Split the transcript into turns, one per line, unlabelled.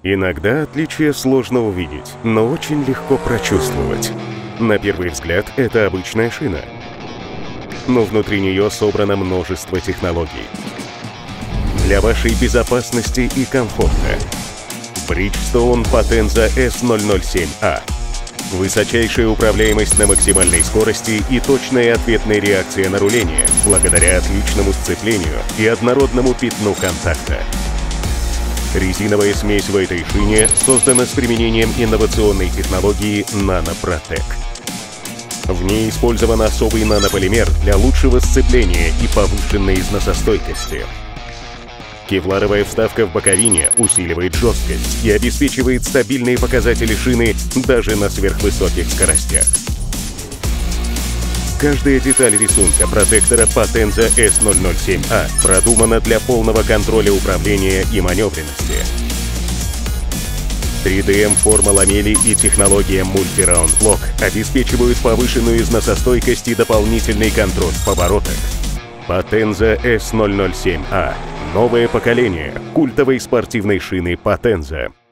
Иногда отличия сложно увидеть, но очень легко прочувствовать. На первый взгляд, это обычная шина, но внутри нее собрано множество технологий. Для вашей безопасности и комфорта Bridgestone Potenza S007A. Высочайшая управляемость на максимальной скорости и точная ответная реакция на руление благодаря отличному сцеплению и однородному пятну контакта. Резиновая смесь в этой шине создана с применением инновационной технологии NanoProtec. В ней использован особый нанополимер для лучшего сцепления и повышенной износостойкости. Кевларовая вставка в боковине усиливает жесткость и обеспечивает стабильные показатели шины даже на сверхвысоких скоростях. Каждая деталь рисунка протектора Potenza S007A продумана для полного контроля управления и маневренности. 3DM-форма ламели и технология Multi-Round Block обеспечивают повышенную износостойкость и дополнительный контроль в поворотах. Potenza S007A. Новое поколение культовой спортивной шины Potenza.